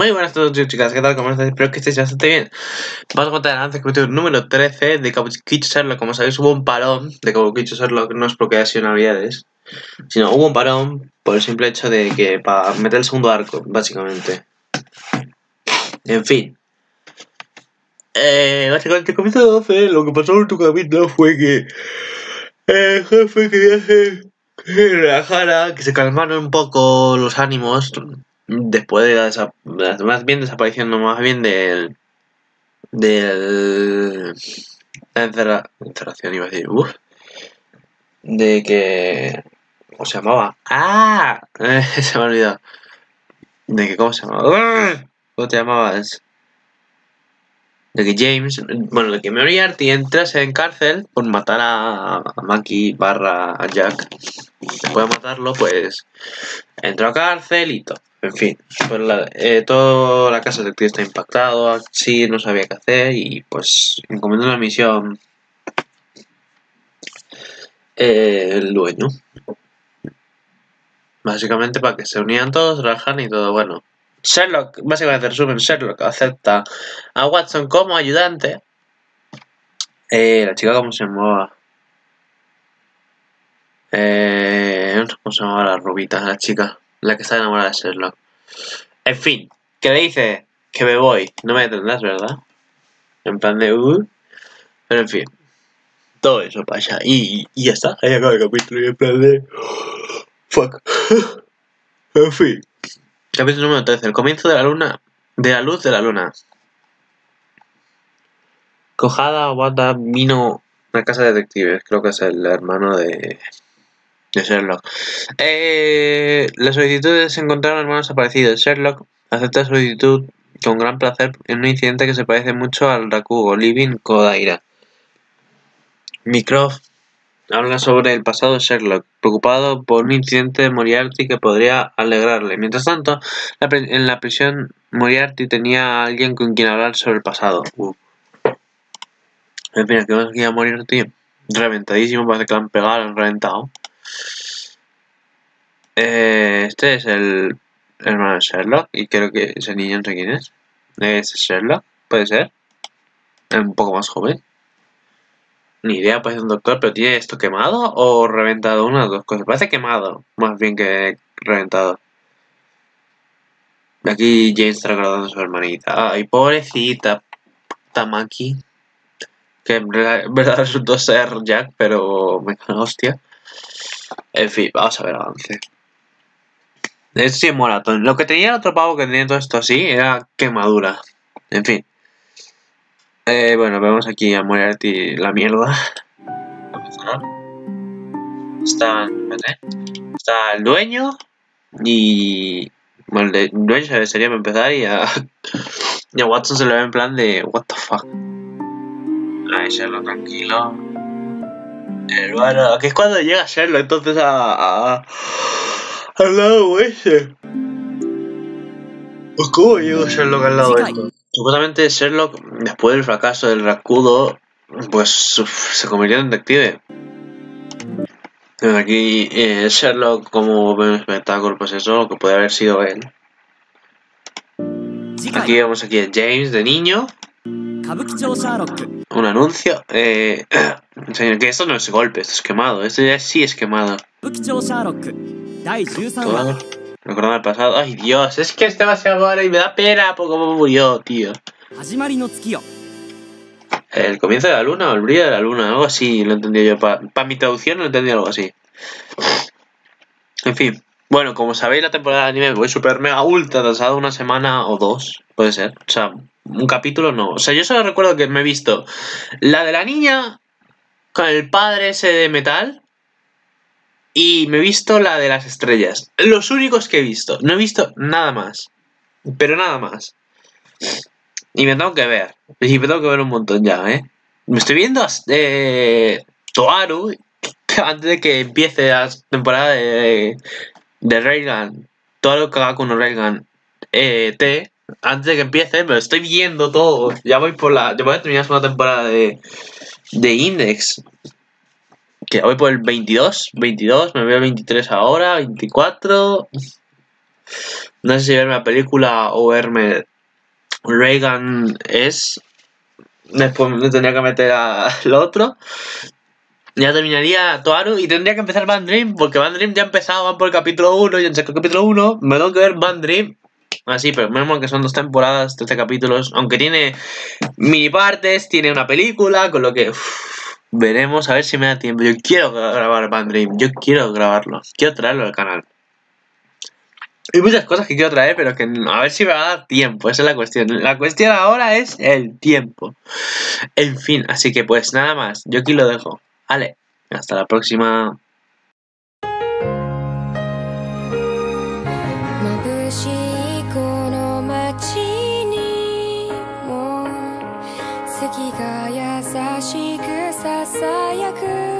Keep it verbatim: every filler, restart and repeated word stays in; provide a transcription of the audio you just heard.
Muy buenas a todos, chicas, ¿qué tal? ¿Cómo estáis? Espero que estéis bastante bien. Vamos a contar el avance capítulo número trece de Kabukicho Sherlock. Como sabéis, hubo un parón de Kabukicho Sherlock, no es porque haya sido navidades, sino hubo un parón por el simple hecho de que para meter el segundo arco, básicamente. En fin. Eh, básicamente, el comienzo de doce, lo que pasó en el último capítulo fue que el jefe quería hacer que relajara, que se calmaron un poco los ánimos después de la, desa más bien desaparición, no más bien del del la encerra encerración, iba a decir, uff, de que ¿cómo se llamaba? ¡Ah! Eh, se me ha olvidado de que ¿cómo se llamaba? ¿Cómo te llamabas? De que James, bueno, de que Moriarty entras en cárcel por matar a, a Mackie barra a Jack. Después de matarlo, pues entró a cárcel y todo. En fin, pues la, eh, toda la casa detective está impactado, sí, no sabía qué hacer y pues encomendó una misión eh, el dueño. Básicamente para que se unieran todos, trabajan y todo. Bueno, Sherlock, básicamente resumen, Sherlock acepta a Watson como ayudante. Eh, la chica, ¿cómo se llamaba? Eh, no sé cómo se llamaba la rubita, la chica, la que está enamorada de Sherlock. En fin, que le dice que me voy, no me detendrás, ¿verdad? En plan de uh, pero en fin, todo eso pasa y, y ya está, ahí acaba el capítulo y en plan de fuck. En fin, capítulo número trece, el comienzo de la luna, de la luz de la luna. Kojada Wada vino a casa de detectives, creo que es el hermano de, de Sherlock. Eh, las solicitudes se encontraron hermanos desaparecidos. Sherlock acepta la solicitud con gran placer en un incidente que se parece mucho al Rakugo Living Kodaira. Mycroft habla sobre el pasado de Sherlock, preocupado por un incidente de Moriarty que podría alegrarle. Mientras tanto, en la prisión Moriarty tenía a alguien con quien hablar sobre el pasado. Uh. En fin, aquí vamos aquí a Moriarty reventadísimo, parece que lo han pegado, lo han reventado. Eh, este es el hermano de Sherlock y creo que ese niño no sé quién es. ¿Es Sherlock? ¿Puede ser? Es un poco más joven. Ni idea, parece un doctor, pero ¿tiene esto quemado o reventado? Una de dos cosas. Parece quemado, más bien que reventado. Aquí James está recordando a su hermanita. Ay, pobrecita Tamaki. Que en verdad resultó ser Jack, pero me cago en hostia. En fin, vamos a ver el avance. Esto sí es moratón. Lo que tenía el otro pavo que tenía todo esto así era quemadura. En fin. Eh, bueno, vemos aquí a Moriarty la mierda. Está, ¿vale? Está el dueño y... Bueno, el dueño sería para empezar y a... y a Watson se le ve en plan de... What the fuck. Ay, Sherlock, tranquilo. Hermano, que es cuando llega Sherlock entonces a... a al lado ese. Pues ¿cómo llegó Sherlock al lado de esto? Supuestamente Sherlock, después del fracaso del Rakudo, pues uf, se convirtió en detective. Aquí eh, Sherlock como un espectáculo, pues eso, lo que puede haber sido él. Aquí vemos aquí a James de niño. Un anuncio. Eh, señor, que esto no es golpe, esto es quemado. Esto ya sí es quemado. Todo. Recordando el pasado. Ay, Dios, es que este va a ser ahora y me da pena por cómo murió, tío. El comienzo de la luna o el brillo de la luna, algo así, lo entendí yo. Para pa mi traducción lo entendí algo así. En fin. Bueno, como sabéis, la temporada de anime voy super mega ultra atrasado una semana o dos, puede ser. O sea, un capítulo no. O sea, yo solo recuerdo que me he visto la de la niña con el padre ese de metal y me he visto la de las estrellas. Los únicos que he visto. No he visto nada más. Pero nada más. Y me tengo que ver. Y me tengo que ver un montón ya, ¿eh? Me estoy viendo eh, Toaru antes de que empiece la temporada de... de Reagan, todo lo que haga con Reagan eh, T, antes de que empiece, me lo estoy viendo todo. Ya voy por la. Ya voy a terminar una temporada de. de Index. Que voy por el veintidós, veintidós, me veo el veintitrés ahora, veinticuatro. No sé si verme la película o verme Reagan es. Después me tendría que meter al otro. Ya terminaría Toaru y tendría que empezar Band Dream, porque Band Dream ya ha empezado, van por el capítulo uno, y en el capítulo uno me tengo que ver Band Dream. Así, pero menos que son dos temporadas, trece capítulos, aunque tiene mini partes, tiene una película, con lo que uff, veremos a ver si me da tiempo. Yo quiero grabar Band Dream, yo quiero grabarlo, quiero traerlo al canal. Hay muchas cosas que quiero traer, pero que a ver si me va a dar tiempo, esa es la cuestión. La cuestión ahora es el tiempo. En fin, así que pues nada más, yo aquí lo dejo. Vale, hasta la próxima. 眩しいこの街にも月が優しくささやく